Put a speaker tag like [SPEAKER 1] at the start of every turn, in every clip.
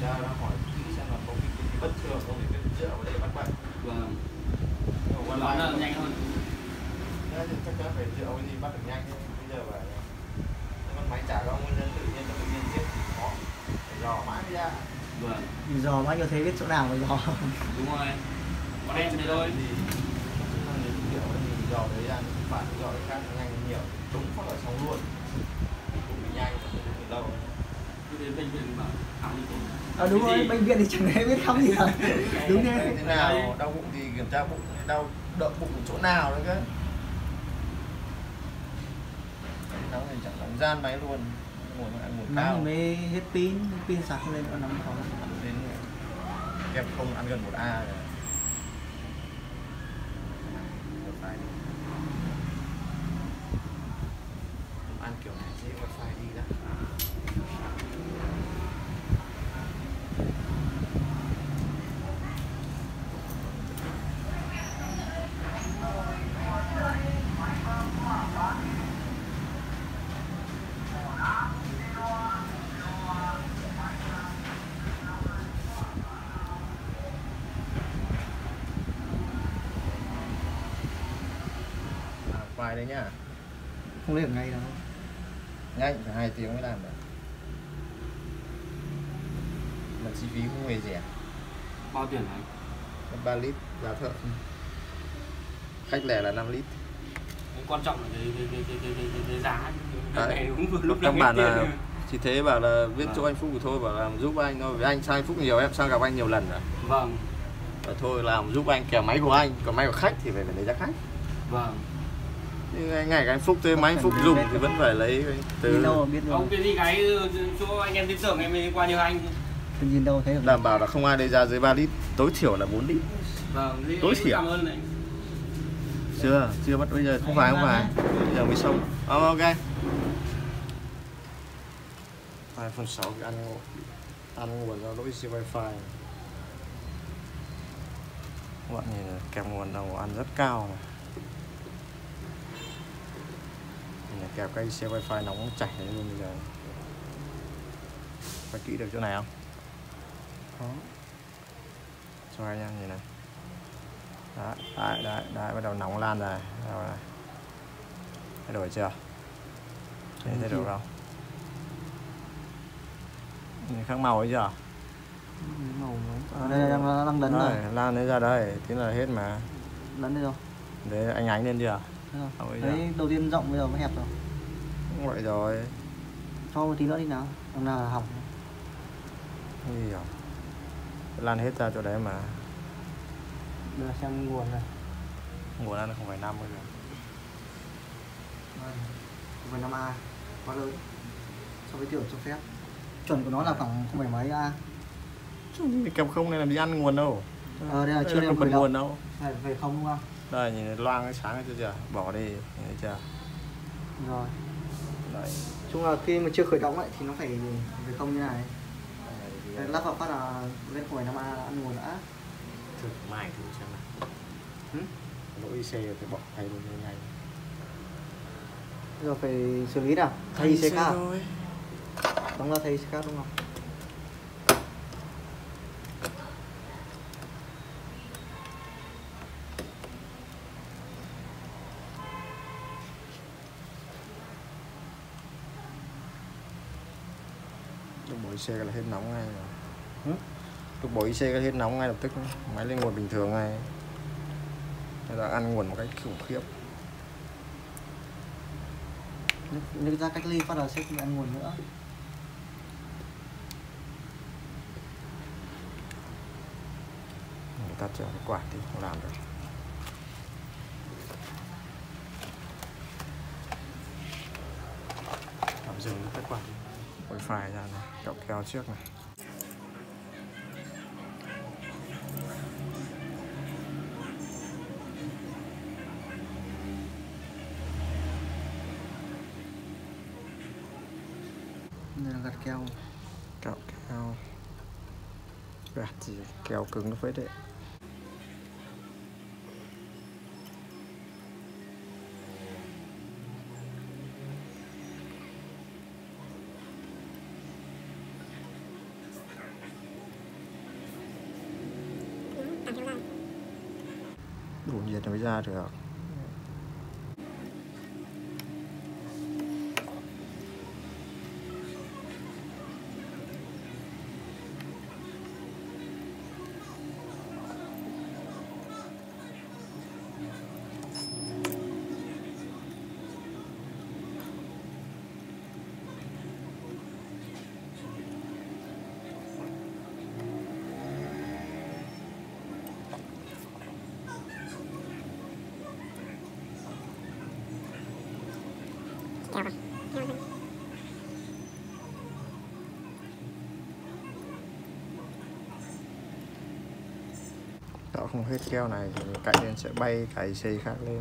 [SPEAKER 1] ra nó hỏi kỹ xem là có cái bất thường không để cái dựa vào đây bắt bệnh.
[SPEAKER 2] Vâng.
[SPEAKER 1] Còn
[SPEAKER 2] Nó
[SPEAKER 1] lại
[SPEAKER 2] nhanh hơn.
[SPEAKER 1] đấy thì chắc chắn phải dựa vào gì bắt được nhanh thôi. Bây giờ phải con máy chả ra nguyên nhân tự nhiên là tự nhiên chết khó, phải dò mãi mới ra.
[SPEAKER 2] Vâng.
[SPEAKER 3] Dò bao nhiêu thế biết chỗ nào mà dò.
[SPEAKER 2] Đúng rồi. Con em thế thôi.
[SPEAKER 1] Thì kiểu thì dò đấy ra bạn dò cái khác nhanh nhiều, đúng phát ở xong luôn, cũng bị nhanh và cũng bị lâu.
[SPEAKER 2] Cứ đến bệnh viện bảo khám đi cùng.
[SPEAKER 3] Đúng rồi, bệnh viện thì chẳng lẽ biết khám gì cả. Đúng thế.
[SPEAKER 1] Thế nào đau bụng thì kiểm tra bụng, đau đậu bụng chỗ nào nữa cơ. Nóng thì chẳng nóng gian máy luôn, nguồn cao.
[SPEAKER 3] Nóng thì mới hết pin sạc không lên nó nóng khó lắm.
[SPEAKER 1] Đến em không ăn gần 1A rồi. Ăn kiểu này dễ wifi đi đó. Wifi đấy nhá.
[SPEAKER 3] Không lấy ở ngay đâu.
[SPEAKER 1] Nhanh phải 2 tiếng mới làm được. Mà chi phí không hề rẻ.
[SPEAKER 2] Bao tiền hả?
[SPEAKER 1] 3 lít giá thợ. Khách lẻ là 5 lít.
[SPEAKER 2] Quan trọng là cái giá.
[SPEAKER 1] Đấy.
[SPEAKER 2] Lúc
[SPEAKER 1] Các bạn là chỉ thế bảo là viết chỗ anh Phúc thì thôi, bảo làm giúp anh thôi, vì anh sang anh Phúc nhiều, em sang gặp anh nhiều lần rồi.
[SPEAKER 2] Vâng.
[SPEAKER 1] Và thôi làm giúp anh kèm máy của anh, còn máy của khách thì phải lấy ra khách.
[SPEAKER 2] Vâng.
[SPEAKER 1] Nhưng ngày anh Phúc tới máy anh Phúc dùng thì vẫn phải lấy từ
[SPEAKER 3] đâu biết
[SPEAKER 2] Ông cái gì cái chỗ anh em tin tưởng em mới qua nhờ anh.
[SPEAKER 3] Tự nhìn đâu thấy được.
[SPEAKER 1] đảm bảo là không ai lấy ra dưới 3 lít, tối thiểu là 4 lít.
[SPEAKER 2] Vâng,
[SPEAKER 1] tối thiểu.
[SPEAKER 2] Cảm ơn này.
[SPEAKER 1] Chưa bắt, bây giờ không phải bây giờ mới xong. Ok. iPhone 6 cái ăn nguồn do lỗi siêu wifi. Các bạn nhìn kèm nguồn đầu ăn rất cao này. Kèm cái xe wifi nóng chảy luôn bây giờ. Phải kỹ được chỗ này không? Đó. Cho anh em nhìn này. Đấy, bắt đầu nóng lan rồi. Thay đổi chưa? Thay đổi không? Nhìn khác màu ấy chưa?
[SPEAKER 3] Màu đây đang lấn rồi.
[SPEAKER 1] Lan đấy ra đây, tí là hết mà.
[SPEAKER 3] Lấn đây rồi.
[SPEAKER 1] Đấy anh ánh lên chưa?
[SPEAKER 3] Đấy đầu tiên rộng bây giờ mới hẹp rồi.
[SPEAKER 1] Không vậy rồi.
[SPEAKER 3] Cho một tí nữa đi nào. Hôm nào là hỏng.
[SPEAKER 1] Gì rồi? Lan hết ra chỗ đấy mà.
[SPEAKER 3] Đưa xem nguồn này.
[SPEAKER 1] Nguồn ăn không phải 5 rồi.
[SPEAKER 3] 0,5A quá lớn so với tiêu chuẩn cho phép. Chuẩn của nó là khoảng không phải mấy A.
[SPEAKER 1] Kèm không này làm gì ăn nguồn đâu.
[SPEAKER 3] Đây là chưa đem
[SPEAKER 1] phần nguồn đâu.
[SPEAKER 3] Này về không đúng không?
[SPEAKER 1] Đây nhìn loang cái sáng cái chưa? Bỏ đi, thấy chưa?
[SPEAKER 3] Rồi.
[SPEAKER 1] Đấy.
[SPEAKER 3] Chung là khi mà chưa khởi động ấy thì nó phải về không như này. Đây, lắp vào phát là lên 0,5A là ăn nguồn đã.
[SPEAKER 1] Thử mai thử xem nào. Lỗi IC phải bỏ thay luôn nhanh.
[SPEAKER 3] Bây giờ phải xử lý nào. Thay IC khác. Đóng ra thay IC khác đúng không?
[SPEAKER 1] Lúc bỏ IC là hết nóng ngay rồi. Lúc bỏ IC là hết nóng ngay lập tức, máy lên nguồn bình thường ngay. Thế là ăn nguồn một cách khủng khiếp.
[SPEAKER 3] Nếu ra cách ly phát là sẽ không ăn nguồn nữa.
[SPEAKER 1] Người ta chở cái quạt thì không làm được. Tạm dừng cái quạt. Wifi ra này, kẹo keo trước này.
[SPEAKER 3] Đây là gạt keo.
[SPEAKER 1] Kẹo keo. Gạt gì keo cứng nó phết đấy. Đủ nhiệt mới ra được. Đó, không hết keo này thì cạnh lên sẽ bay cái dây khác lên.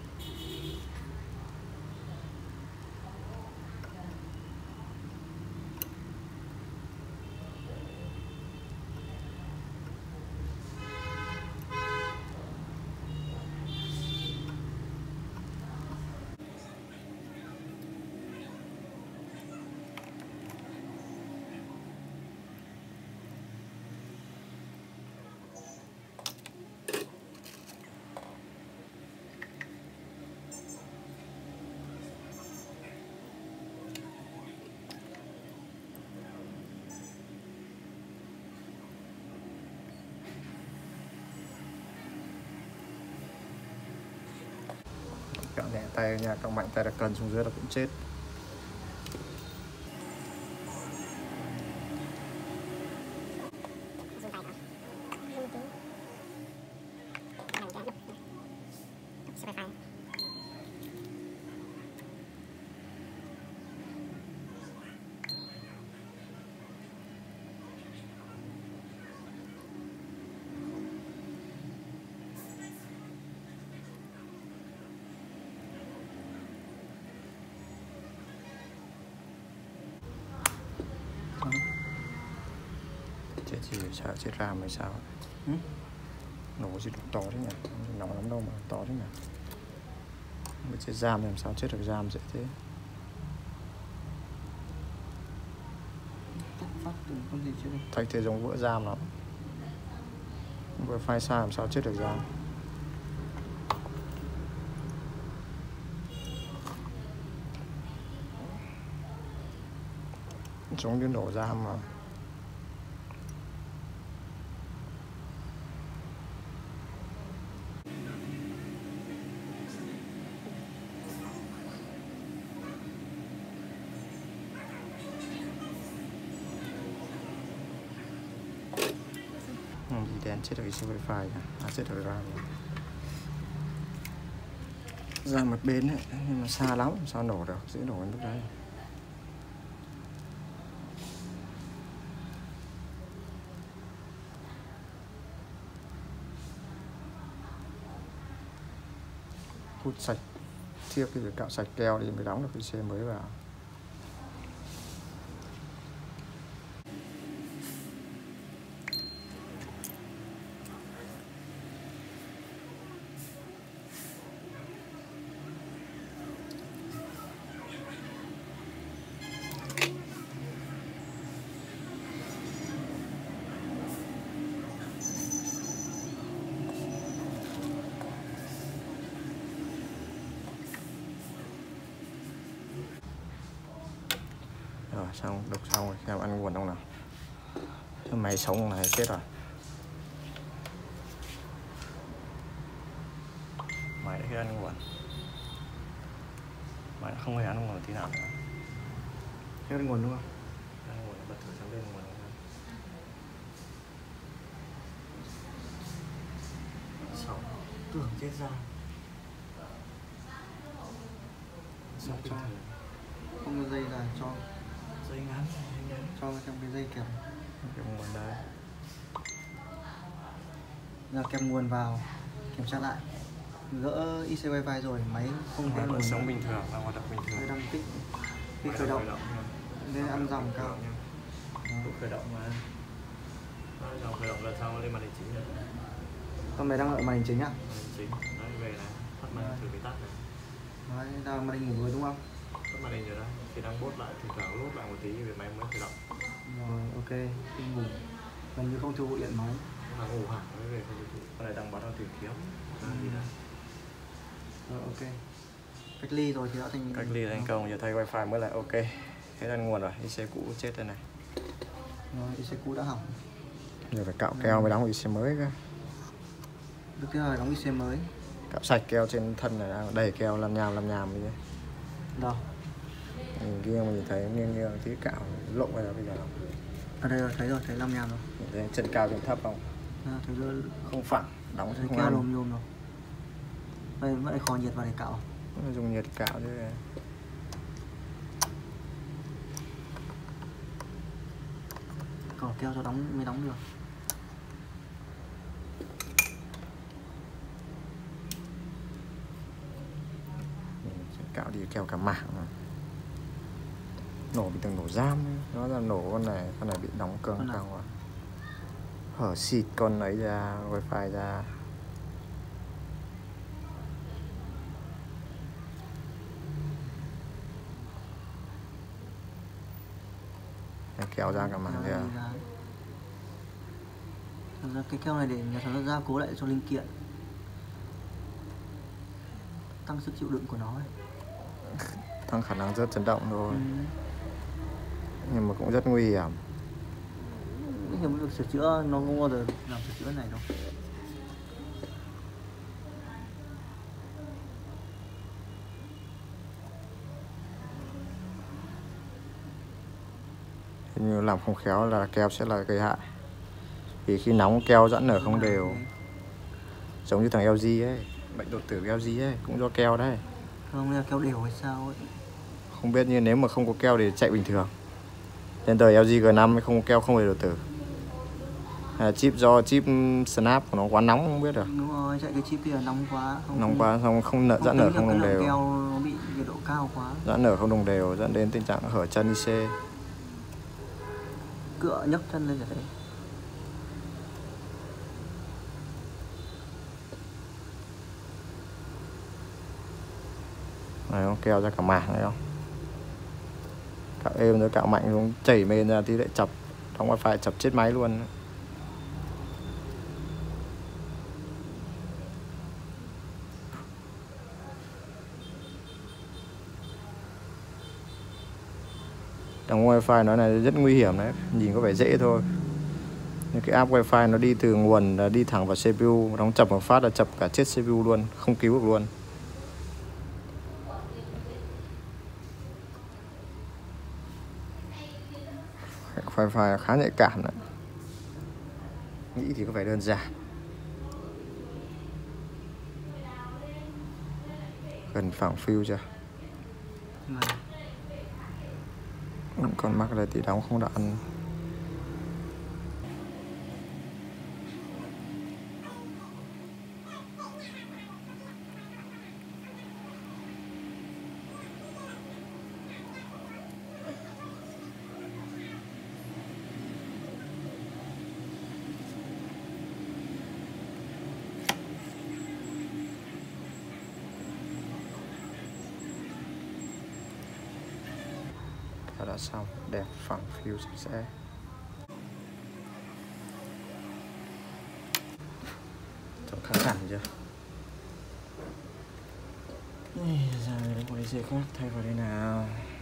[SPEAKER 1] Cạo nhẹ tay nha, cạo mạnh tay là cần xuống dưới là cũng chết. Chết gì sao, chết ram hay sao? Nổ gì to thế nhỉ? Nóng lắm đâu mà to thế nhỉ? Mới chết giam làm sao chết được giam dễ thế? Thấy thế giống vỡ giam lắm. Vừa phai xa làm sao chết được giam? Giống như nổ giam mà. Gì đen chết được cái wifi à, chết được RAM ra một bên ấy, nhưng mà xa lắm sao nổ được, dễ nổ đến lúc đấy. Hút sạch thiếc thì cạo sạch keo đi mới đóng được cái xe mới vào. Rồi xong, đục xong rồi, xem ăn nguồn không nào. Cái máy sống này chết rồi. Máy đã ăn nguồn. Máy không hề ăn nguồn tí nào nữa.
[SPEAKER 3] Hết nguồn đúng không?
[SPEAKER 1] Ăn nguồn, bật thử sang bên nguồn không? Xong, tưởng chết ra. Xong cho.
[SPEAKER 3] Không có dây là cho
[SPEAKER 1] Dây ngắn.
[SPEAKER 3] cho trong cái dây kèm.
[SPEAKER 1] Kèm nguồn đây.
[SPEAKER 3] Giờ kèm nguồn vào, kiểm tra lại. Gỡ IC Wi-Fi rồi, máy không
[SPEAKER 1] Máy vẫn sống bình thường, đang hoạt động bình thường.
[SPEAKER 3] Đang tích khi khởi động nên ăn dòng cao.
[SPEAKER 1] Lúc khởi động mà. Dòng khởi động là sau lên màn hình chính rồi.
[SPEAKER 3] Con này đang ở màn hình chính à?
[SPEAKER 1] Màn hình chính, đấy về này, tắt màn hình thử cái tắt này.
[SPEAKER 3] Đấy, đang màn hình ngủ rồi đúng không?
[SPEAKER 1] Tắt màn hình rồi đó, khi đang bốt lại thì thoảng lốt lại một tí về máy mới khởi động.
[SPEAKER 3] Rồi, ok, khi ngủ gần như không tiêu thụ điện máy.
[SPEAKER 2] mà ồ hả về
[SPEAKER 1] con này đang bắt đầu tìm kiếm gì đó.
[SPEAKER 3] Rồi ok. Cách ly rồi thì đã thành
[SPEAKER 1] Cách ly thành công, giờ thay wifi mới lại ok. Hết ăn nguồn rồi, IC cũ chết đây này.
[SPEAKER 3] Rồi IC cũ đã hỏng.
[SPEAKER 1] Giờ phải cạo keo mới đóng IC mới cơ.
[SPEAKER 3] Được cái rồi đóng IC mới.
[SPEAKER 1] Cạo sạch keo trên thân này đang đầy keo làm nhàm như thế.
[SPEAKER 3] Đâu?
[SPEAKER 1] Nhìn kia mình thấy nghiêng tí cạo lộn ra bây giờ.
[SPEAKER 3] Ở đây rồi, thấy làm nhàm rồi.
[SPEAKER 1] Thấy chân cao chân thấp không?
[SPEAKER 3] Thấy rồi.
[SPEAKER 1] Không phẳng, đóng
[SPEAKER 3] Thấy
[SPEAKER 1] không
[SPEAKER 3] keo
[SPEAKER 1] ăn.
[SPEAKER 3] lùm rồi. Vậy vẫn kho nhiệt vào để cạo.
[SPEAKER 1] Dùng nhiệt cạo chứ.
[SPEAKER 3] Còn keo cho đóng mới đóng được.
[SPEAKER 1] Cạo đi keo cả mảng mà. Nổ bị từng nổ giam ấy. Nó là nổ con này bị đóng căng quá. Hở xịt con ấy ra, wifi ra. Kéo ra cả mảng kìa.
[SPEAKER 3] Thật ra cái keo này để nhà sản xuất gia cố lại cho linh kiện, tăng sức chịu đựng của nó ấy.
[SPEAKER 1] Tăng khả năng rất chấn động thôi. Nhưng mà cũng rất nguy hiểm.
[SPEAKER 3] Nguy hiểm việc sửa chữa, nó không bao giờ làm sửa chữa này đâu.
[SPEAKER 1] Như làm không khéo là keo sẽ là gây hại. Vì khi nóng keo giãn nở không đều. Giống như thằng LG ấy, bệnh đột tử LG ấy, cũng do keo đấy.
[SPEAKER 3] Không, là keo đều hay sao ấy.
[SPEAKER 1] Không biết, như nếu mà không có keo thì chạy bình thường. Trên đời LG G5 không có keo không hề đột tử. Hay là do chip snap của nó quá nóng không biết được.
[SPEAKER 3] Đúng rồi, chạy cái chip kia nóng quá.
[SPEAKER 1] Nóng quá xong không giãn nở không đồng đều.
[SPEAKER 3] Keo nó bị nhiệt độ cao quá.
[SPEAKER 1] Giãn nở không đồng đều dẫn đến tình trạng hở chân IC.
[SPEAKER 3] Cựa nhấc chân lên là thế.
[SPEAKER 1] Này không, keo ra cả mảng này không? Cạo êm rồi cạo mạnh xuống chảy mền ra tí lại chập. Đóng wifi chập chết máy luôn. Đóng wifi nó này rất nguy hiểm đấy. Nhìn có vẻ dễ thôi. Nhưng cái app wifi nó đi từ nguồn là đi thẳng vào CPU. Đóng chập một phát là chập cả chết CPU luôn. Không cứu được luôn. Wifi khá nhạy cảm đấy. Nghĩ thì có vẻ đơn giản. Gần phẳng phiu chưa? Còn mắc đây thì đóng không đã ăn. Đã xong, đẹp, phẳng phiu sạch sẽ. Trông khá thẳng chưa? Ra đây có gì khác, thay vào đây nào.